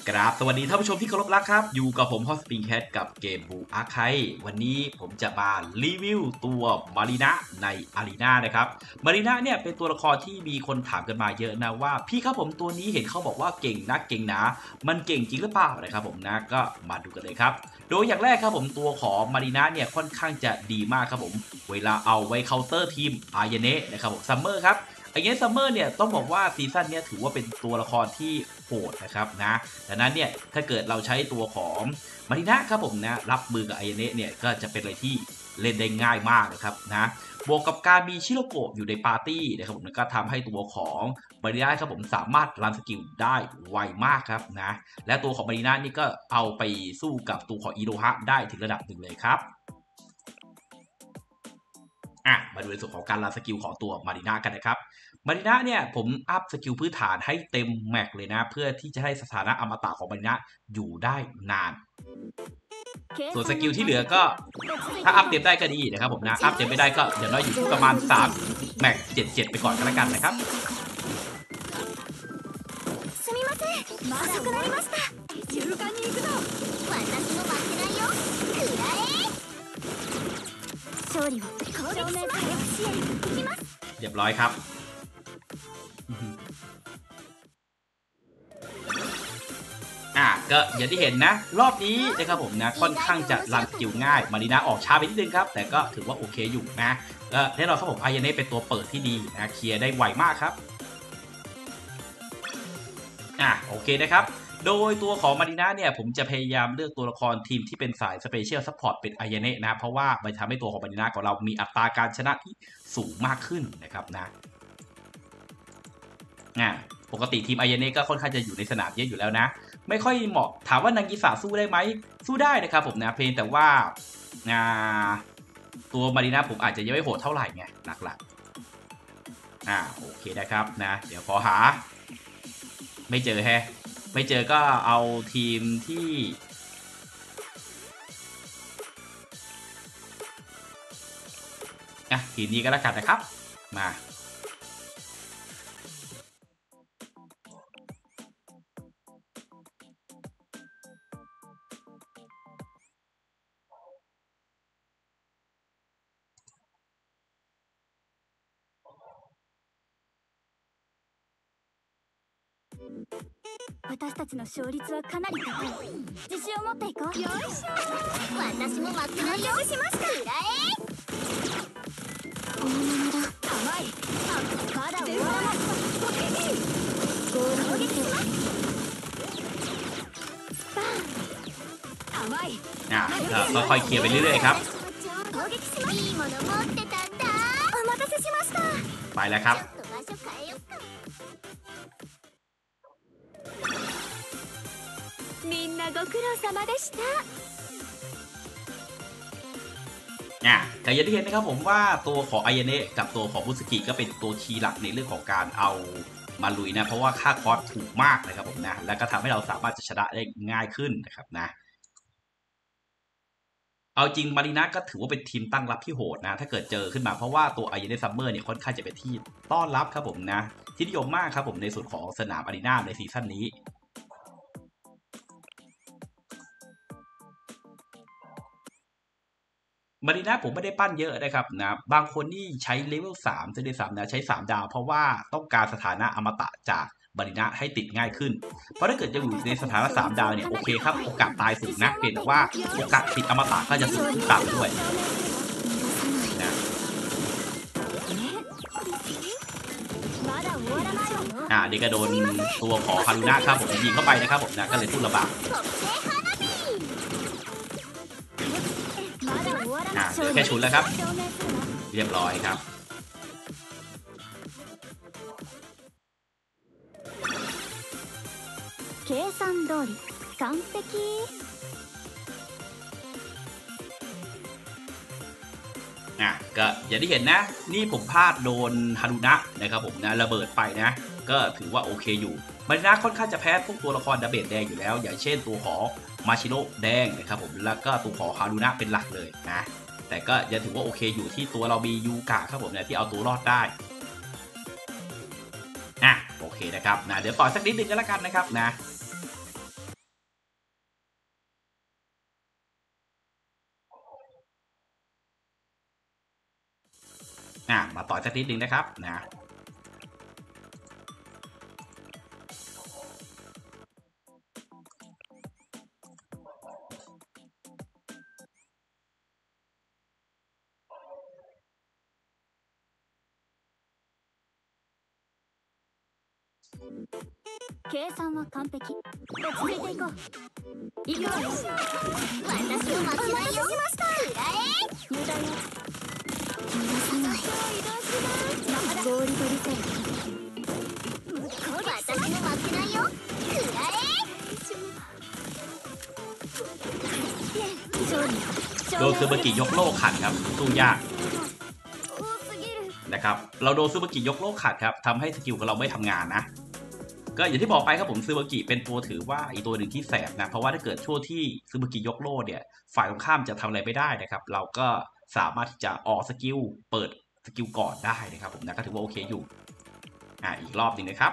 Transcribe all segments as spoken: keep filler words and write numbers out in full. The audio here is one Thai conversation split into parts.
กราบสวัสดีท่านผู้ชมที่เคารพรักครับอยู่กับผมฮอสปิงแคทกับเกมบูอาร์ไควันนี้ผมจะมารีวิวตัวมารีนาในอารีนานะครับมารีนาเนี่ยเป็นตัวละครที่มีคนถามกันมาเยอะนะว่าพี่ครับผมตัวนี้เห็นเขาบอกว่าเก่งนักเก่งหนามันเก่งจริงหรือเปล่านะครับผมนะก็มาดูกันเลยครับโดยอย่างแรกครับผมตัวของมารีนาเนี่ยค่อนข้างจะดีมากครับผมเวลาเอาไว้เคาน์เตอร์ทีมอายเนะนะครับผมซัมเมอร์ครับไอเงี้ยซัมเมอร์เนี่ยต้องบอกว่าซีซั่นนี้ถือว่าเป็นตัวละครที่โหดนะครับนะดังนั้นเนี่ยถ้าเกิดเราใช้ตัวของมารินะครับผมนะรับมือกับไอเนะเนี่ยก็จะเป็นอะไรที่เล่นได้ง่ายมากนะครับนะบวกกับการมีชิโรโกะอยู่ในปาร์ตี้นะครับผมก็ทำให้ตัวของมารินะครับผมสามารถรันสกิลได้ไวมากครับนะและตัวของมารินานี่ก็เอาไปสู้กับตัวของอิโรฮะได้ถึงระดับหนึ่งเลยครับอ่ะมาดูในส่วนของการรันสกิลของตัวมารินากันนะครับมารินาเนี่ยผมอัพสกิลพื้นฐานให้เต็มแม็กเลยนะเพื่อที่จะให้สถานะอมตะของมารินาอยู่ได้นานส่วนสกิลที่เหลือก็ถ้าอัพเต็มได้ก็ดีนะครับผมนะอัพเต็มไม่ได้ก็อย่างน้อยอยู่ที่ประมาณสามแม็กเจ็ดสิบเจ็ดไปก่อนก็แล้วกันนะครับเรียบร้อยครับอ่ะก็อย่างที่เห็นนะรอบนี้นะครับผมนะค่อนข้างจะรันสกิลง่ายมารีนาออกช้าไปนิดนึงครับแต่ก็ถือว่าโอเคอยู่นะก็แน่นอนครับผมอายเน่เป็นตัวเปิดที่ดีนะเคลียร์ได้ไวมากครับอ่ะโอเคนะครับโดยตัวของมารีนาเนี่ยผมจะพยายามเลือกตัวละครทีมที่เป็นสายสเปเชียลซัพพอร์ตเป็นอายเน่นะเพราะว่ามันทำให้ตัวของมารีนาของเรามีอัตราการชนะที่สูงมากขึ้นนะครับนะอ่ะปกติทีมอายเน่ก็ค่อนข้างจะอยู่ในสนามเยอะอยู่แล้วนะไม่ค่อยเหมาะถามว่านางกิสาสู้ได้ไหมสู้ได้นะครับผมนะเพียงแต่ว่าตัวมารีนาผมอาจจะยังไม่โหดเท่าไหร่ไงหลักๆอ่าโอเคนะครับนะเดี๋ยวขอหาไม่เจอแฮะไม่เจอก็เอาทีมที่อ่ะทีมนี้ก็แล้วกันนะครับมา私たちの勝率はかなり高い。自信を持っていこう。よいしょ。私も負けないよ。しました。くらえ。大物だ。甘い。あ、まだ終わらない。ゴールを撃します。バン。甘い。 อ่ะก็ค่อยๆเคลียร์ไปเรื่อยๆครับ攻撃します。いいもの持ってたんだ。お待たせしました。 ไปแล้วครับ場所変えよっか。みんなご苦労様でしたอ่ะแต่อย่างที่เห็นนะครับผมว่าตัวของอายเนะกับตัวของบุสกิก็เป็นตัวคีย์หลักในเรื่องของการเอามาลุยนะเพราะว่าค่าคอสถูกมากนะครับผมนะแล้วก็ทำให้เราสามารถจะชนะได้ง่ายขึ้นนะครับนะเอาจริงมารีนาก็ถือว่าเป็นทีมตั้งรับที่โหดนะถ้าเกิดเจอขึ้นมาเพราะว่าตัวอายเนะซัมเมอร์เนี่ยค่อนข้างจะเป็นที่ต้อนรับครับผมนะที่นิยมมากครับผมในส่วนของสนามอารีนาในซีซั่นนี้มารีนาผมไม่ได้ปั้นเยอะนะครับนะบางคนนี่ใช้เลเวลสามจะได้สามนะใช้สามดาวเพราะว่าต้องการสถานะอมตะจากมารีนาให้ติดง่ายขึ้นเพราะถ้าเกิดจะอยู่ในสถานะสามดาวเนี่ยโอเคครับโอกาสตายสูงนะเพียงแต่ว่าโอกาสติดอมตะก็จะสูงต่ำด้วยนะอ่าเด็กก็โดนตัวของฮารุนะครับผมยิงเข้าไปนะครับผมนะก็เลยพูดลำบากอ่าเหลือแค่ชุดแล้วครับเรียบร้อยครับ計算通り完璧อ่ะก็อย่างที่เห็นนะนี่ผมพลาดโดนฮารุนะนะครับผมนะระเบิดไปนะก็ถือว่าโอเคอยู่มารินาค่อนข้างจะแพ้พวกตัวละครดาเบจแดงอยู่แล้วอย่างเช่นตัวของมาชิโร่แดงนะครับผมแล้วก็ตัวของฮารุนะเป็นหลักเลยนะแต่ก็ยังถือว่าโอเคอยู่ที่ตัวเรามียูกะครับผมเนี่ยที่เอาตัวรอดได้อ่ะโอเคนะครับนะเดี๋ยวต่อสักนิดนึงก็แล้วกันนะครับนะอ่ะมาต่อยสักนิดนึงนะครับนะ計算は完璧。落ち着いていこう。行くわよ。私も負けないよ。しました。くらえ。油断を逃がさない。移動します。合理取りせよ。私も負けないよ。くらえ。勝利。 โดนซูเปอร์กิยกโลกขัดครับสู้ยากนะครับเราโดนซูเปอร์กิยกโลกขัดครับทำให้สกิลของเราไม่ทำงานนะก็อย่างที่บอกไปครับผมซูเปอร์กิเป็นตัวถือว่าอีตัวหนึ่งที่แสบนะเพราะว่าถ้าเกิดช่วงที่ซูเปอร์กิยกโลกเนี่ยฝ่ายตรงข้ามจะทำอะไรไม่ได้นะครับเราก็สามารถที่จะออกสกิลเปิดสกิลก่อนได้นะครับผมนะก็ถือว่าโอเคอยู่อ่าอีกรอบหนึ่งนะครับ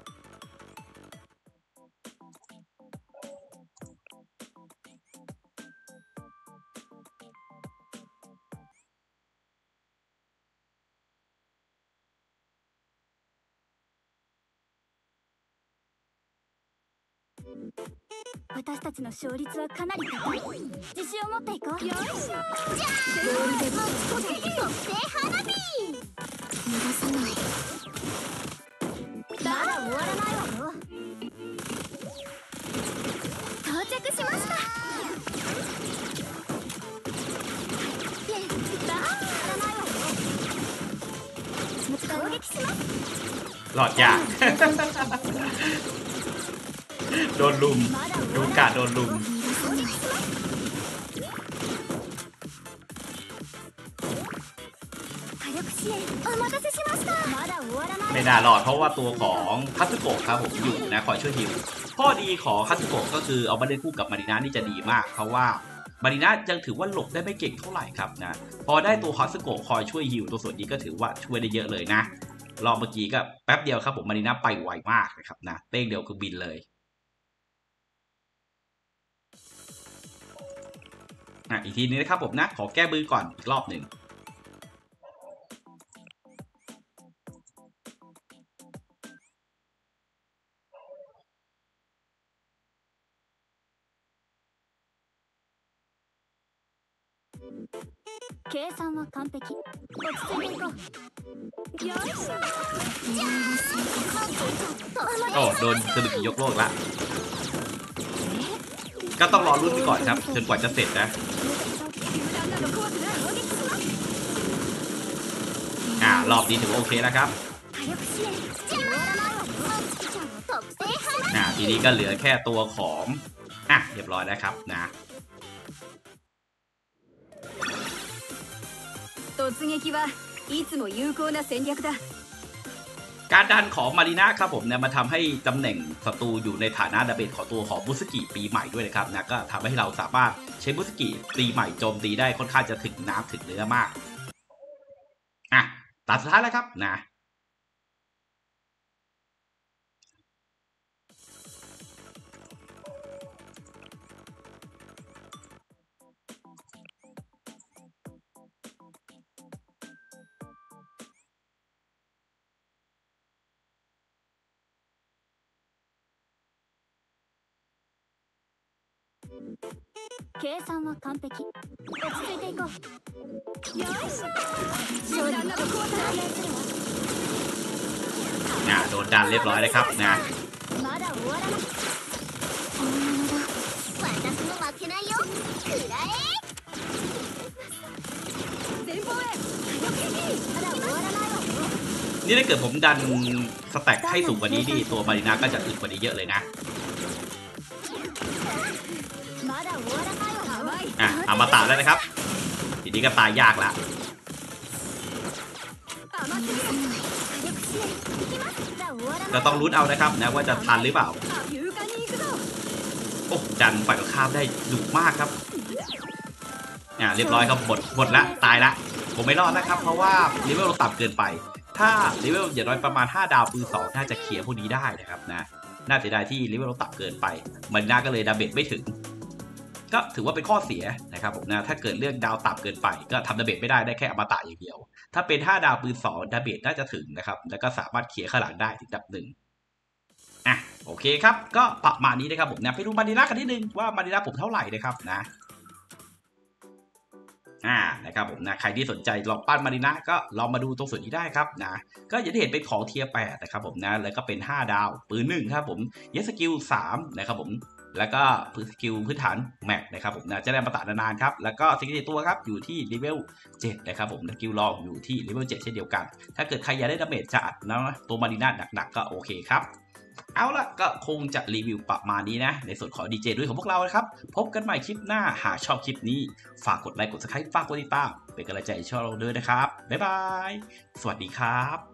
私たちの勝率はかなり高い。自信を持っていこう。よいしょ。じゃあ、特製花火。逃がさない。まだ終わらないわよ。到着しました。まだ終わらないわよ。攻撃します。 หลอดยากโดนลุมดูกาโดนลุมไม่น่ารอดเพราะว่าตัวของคัตสึโกะครับผมอยู่นะคอยช่วยฮิวข้อดีของคัตสึโกะก็คือเอามาเล่นคู่กับมาริน่านี่จะดีมากเพราะว่ามาริน่ายังถือว่าหลบได้ไม่เก่งเท่าไหร่ครับนะพอได้ตัวคัตสึโกะคอยช่วยฮิวตัวส่วนนี้ก็ถือว่าช่วยได้เยอะเลยนะรอบเมื่อกี้ก็แป๊บเดียวครับผมมาริน่าไปไวมากนะครับนะเต้งเดียวคือบินเลยอ่ะอีกทีนึงนะครับผมนะขอแก้มือก่อนอีกรอบหนึ่ง計算は完璧。落ち着いていこう。よいしょ。 โอ้โดนซูเปอร์กิยกโลกละก็ต้องรอรุ่นไปก่อนครับจนกว่าจะเสร็จนะอ่ารอบนี้ถือว่าโอเคแล้วครับอ่าทีนี้ก็เหลือแค่ตัวของอ่ะเรียบร้อยแล้วครับนะ突撃はいつも有効な戦略だการดันของมารีน่าครับผมเนี่ยมาทำให้ตำแหน่งศัตรูอยู่ในฐานะดาเมจของตัวของบุสกิปีใหม่ด้วยนะครับนะก็ทำให้เราสามารถใช้บุสกิปีใหม่โจมตีได้ค่อนข้างจะถึงน้ำถึงเนื้อมากอ่ะตาสุดท้ายแล้วครับนะ計算は完璧。落ち着いていこう。よいしょ。勝利などこうだ。 อ่าโดนดันเรียบร้อยเลยครับนะまだ終わらない。本物だ。私も負けないよ。くらえ。前方へ。まだ終わらないわよ。 นี่ถ้าเกิดผมดันสแต็กให้สูงกว่านี้ดิตัวมารีน่าก็จะอึดกว่านี้เยอะเลยนะอ่ะเอามาตาแล้วนะครับทีนี้ก็ตายยากละก็ต้องลุ้นเอานะครับนะว่าจะทันหรือเปล่าโอ้ดันฝ่ายตรงข้ามได้ดุมากครับอ่ะเรียบร้อยครับหมดหมดละตายละผมไม่รอดนะครับเพราะว่าเลเวลเราต่ำเกินไปถ้าเลเวลอย่างน้อยประมาณห้าดาวปืนสองน่าจะเคลียร์พวกนี้ได้นะครับนะน่าเสียดายที่เลเวลเราต่ำเกินไปมาริน่าก็เลยดาเมจไม่ถึงก็ถือว่าเป็นข้อเสียนะครับผมนะถ้าเกิดเรื่องดาวต่ำเกินไปก็ทำดาเมจไม่ได้ได้แค่อมตะอย่างเดียวถ้าเป็นห้าดาวปืนสองดาเมจน่าจะถึงนะครับแล้วก็สามารถเคลียร์ข้างหลังได้ถึงดับหนึ่งอ่ะโอเคครับก็ประมาณนี้นะครับผมนะไปดูมาริน่ากันนิดนึงว่ามาริน่าผมเท่าไหร่นะครับนะอ่านะครับผมนะใครที่สนใจลองปั้นมาริน่าก็ลองมาดูตรงส่วนนี้ได้ครับนะก็อย่างที่เห็นเป็นของเทียร์แปดนะครับผมนะแล้วก็เป็นห้าดาวปืนหนึ่งครับผมเยสกิลสามนะครับผมแล้วก็พื้นสกิลพื้นฐานแม็กนะครับผมนะจะได้มาตะนานๆครับแล้วก็สกิลตัวครับอยู่ที่เลเวลเจ็ดนะครับผมสกิลรองอยู่ที่เลเวลเจ็ดเช่นเดียวกันถ้าเกิดใครอยากได้ดาเมจจัดนะตัวมาริน่าหนักๆก็โอเคครับเอาละก็คงจะรีวิวประมาณนี้นะในส่วนของดีเจด้วยของพวกเรานะครับพบกันใหม่คลิปหน้าหากชอบคลิปนี้ฝากกดไลค์กดซับสไครป์ฝากกดติดตามเป็นกำลังใจให้ช่องเราด้วยนะครับบ๊ายบายสวัสดีครับ